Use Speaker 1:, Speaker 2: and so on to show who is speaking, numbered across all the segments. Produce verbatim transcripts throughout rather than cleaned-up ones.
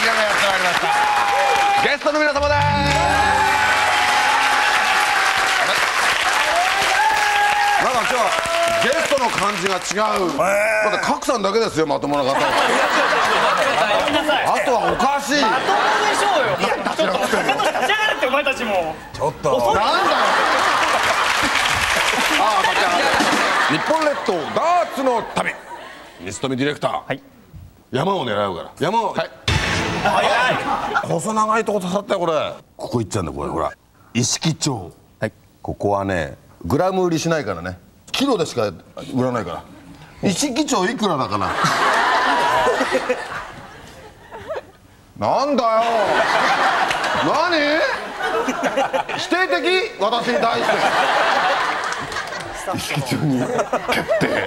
Speaker 1: 時間がやってまいりました。ゲストの皆様です。なんか今日はゲストの感じが違う。まだ賀来さんだけですよ、まともな方は。あとはおかしい。
Speaker 2: まともでしょうよ。ちょっと立ち上がれってお前たちも。
Speaker 1: ちょっとなんだよ。ああ、日本列島ダーツの旅、西富ディレクター、はい、山を狙うから山を、はい、早い。細長いとこ刺さったよこれ。ここ行っちゃうんだこれ、ほら一色町、はい、ここはねグラム売りしないからね、キロでしか売らないから。一色町いくらだかな。なんだよ何否定的、私に対して。一色町に決定。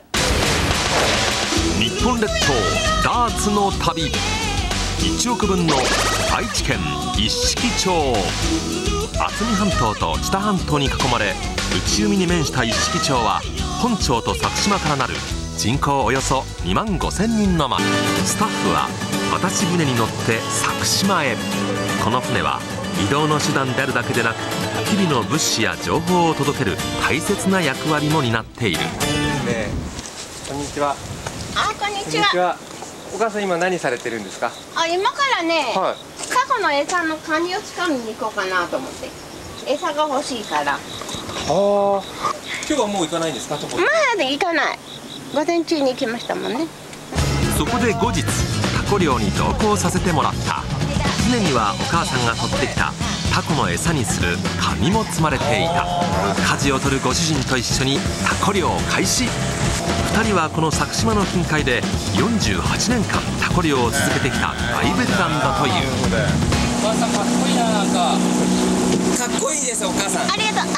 Speaker 3: 日本列島ダーツの旅、いちおくぶんの愛知県一色町。渥美半島と知多半島に囲まれ内海に面した一色町は本町と佐久島からなる人口およそにまんごせんにんの町。スタッフは渡し船に乗って佐久島へ。この船は移動の手段であるだけでなく日々の物資や情報を届ける大切な役割も担っている。
Speaker 4: こんにちは。
Speaker 5: あ、こんにちは。
Speaker 4: お母さん今何されてるんですか？
Speaker 5: あ、今からね、
Speaker 4: はい、
Speaker 5: タコの餌のカニをつかみに行こうかなと思って。餌が欲しいから。はあ。
Speaker 4: 今日はもう行かないんですか？ま
Speaker 5: だ行かない。午前中に行きましたもんね。
Speaker 3: そこで後日タコ漁に同行させてもらった。船にはお母さんが取ってきたタコの餌にするカニも積まれていた。舵を取るご主人と一緒にタコ漁を開始。ふたりはこの佐久島の近海でよんじゅうはちねんかんタコ漁を続けてきた大ベテランだという。
Speaker 4: お母さんかっこいいな。なんかかっこいいですお母さん。
Speaker 5: ありがとう。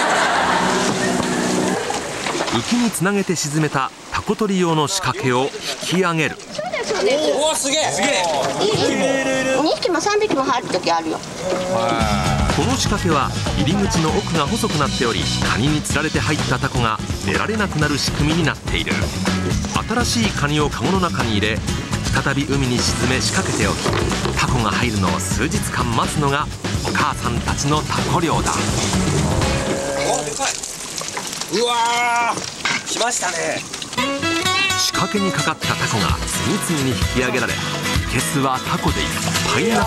Speaker 3: 浮きにつなげて沈めたタコ取り用の仕掛けを引き上げる。
Speaker 5: そうですそうです。
Speaker 4: おお、すげえすげえ。
Speaker 5: にひきもさんびきも入る時あるよ。
Speaker 3: この仕掛けは入り口の奥が細くなっており、カニにつられて入ったタコが出られなくなる仕組みになっている。新しいカニをカゴの中に入れ再び海に沈め仕掛けておき、タコが入るのを数日間待つのがお母さんたちのタコ漁だ。
Speaker 4: お、でかい。うわー、来ましたね。
Speaker 3: 仕掛けにかかったタコが次々に引き上げられ、ケスはタコでいっぱいになった。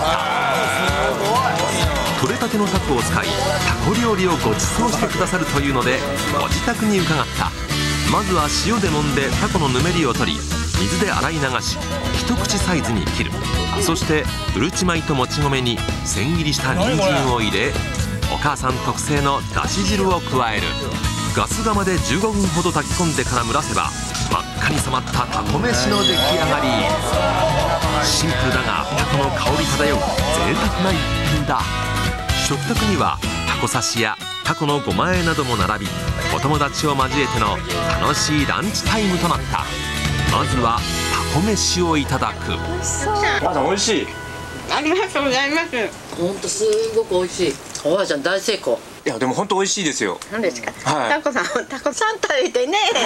Speaker 3: 取れたてのタコを使いタコ料理をご馳走してくださるというのでご自宅に伺った。まずは塩で揉んでタコのぬめりを取り水で洗い流し一口サイズに切る。そしてうるち米ともち米に千切りした人参を入れ、お母さん特製のだし汁を加える。ガス釜でじゅうごふんほど炊き込んでから蒸らせば真っ赤に染まったタコ飯の出来上がり。シンプルだがタコの香り漂う贅沢な一品だ。食卓にはタコ刺しやタコのごま和えなども並び、お友達を交えての楽しいランチタイムとなった。まずはタコ飯をいただく。
Speaker 4: お母さん美味しい。
Speaker 5: ありがとうございます。
Speaker 6: 本当すごく美味しい。おばあちゃん大成功。
Speaker 4: いやでも本当美味しいですよ。
Speaker 5: 何ですか？
Speaker 4: はい、
Speaker 5: タコさん、タコさん食べてね。タコさん食べて。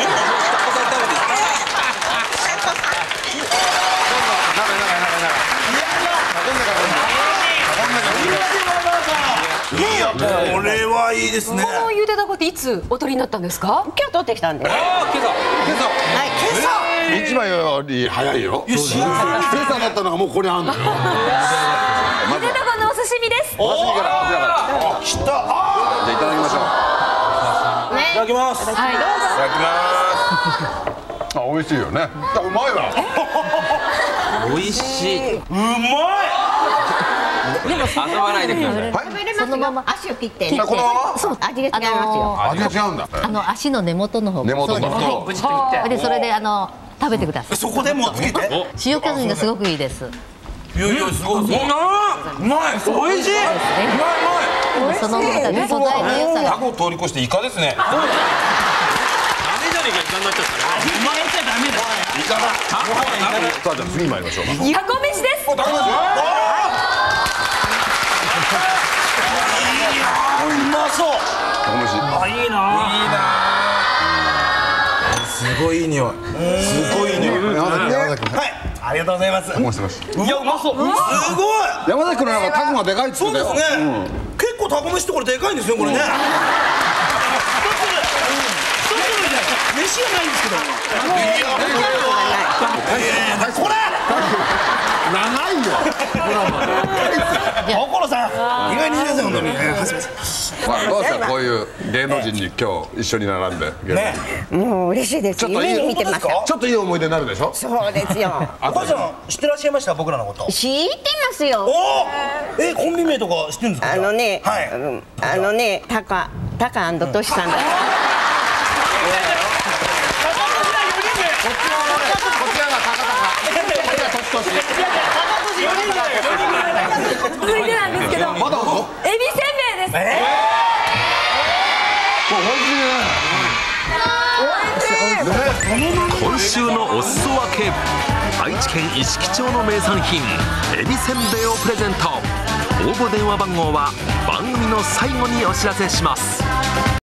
Speaker 1: これはいいですね。
Speaker 7: このゆでだこっていつお取りになったんですか？
Speaker 5: 今日取ってきたんです。
Speaker 4: ああ、今朝。今朝。
Speaker 5: はい、今朝。
Speaker 1: 市場より早いよ。今朝だったのがもうここにあるんだよ。
Speaker 7: ゆでだこのお刺身です。
Speaker 1: お刺身からこちらから。来た。じゃあいただきましょう。
Speaker 5: ね。
Speaker 4: いただきます。
Speaker 7: はい、どうぞ。
Speaker 1: いただきます。あ、美味しいよね。うまいわ。
Speaker 4: 美味しい。うまい。
Speaker 7: でも
Speaker 4: 遊ばないでください。
Speaker 5: 食べれますよ。
Speaker 7: そのまま
Speaker 5: 足を切ってね。
Speaker 1: このまま。
Speaker 5: そう、味が違いますよ。
Speaker 1: 味が違うんだ。
Speaker 6: あの足の根元の方。
Speaker 1: 根元の方。
Speaker 4: ブチッといって。
Speaker 6: でそれであの食べてください。
Speaker 4: そこでもうつけて。
Speaker 6: 塩気がすごくいいです。
Speaker 4: いやいやすごい。うまい。うまい。美味しい。うまい
Speaker 6: でそのまま素材の良さが。
Speaker 4: タコを通り越してイカですね。ダメじゃねえか、イカになっちゃったね。うまいっちゃダメだ。イカだ。タコだな。
Speaker 1: さあじゃあ次参りましょう。
Speaker 7: タコ飯です。
Speaker 1: タコ飯。
Speaker 4: うまそう。
Speaker 1: タコ飯。
Speaker 4: あ、いいな。いいな。すごいいい匂い。すごいいい匂い。
Speaker 1: 山崎君。
Speaker 4: はい。
Speaker 2: ありがとうございます。
Speaker 1: もしもし。
Speaker 2: いやうまそう。すごい。
Speaker 1: 山崎君のなんかタコがでかいっつって
Speaker 2: そう
Speaker 1: たよ。
Speaker 2: ですね。結構タコ飯ってこれでかいんですよこれね。一粒一粒じゃ飯がないんですけど。これ。
Speaker 1: 長いよ。
Speaker 2: 所さん、意外にいいですよ本当に。
Speaker 1: まあどうですかこういう芸能人に今日一緒に並んで。ね。
Speaker 5: もう嬉しいです。夢に見てました。
Speaker 1: ちょっといい思い出になるでしょ。
Speaker 5: そうですよ。
Speaker 2: お母さん知ってらっしゃいました僕らのこと。
Speaker 5: 知ってますよ。
Speaker 2: おえコンビ名とか知ってるんですか。
Speaker 5: あのね、
Speaker 2: はい。
Speaker 5: あのね、タカタカトシさんだ。
Speaker 7: 続いてなんですけど、
Speaker 1: まだほ
Speaker 7: エビせんべいです。
Speaker 2: え
Speaker 3: 今週のお裾分け、愛知県一色町の名産品エビせんべいをプレゼント。応募電話番号は番組の最後にお知らせします。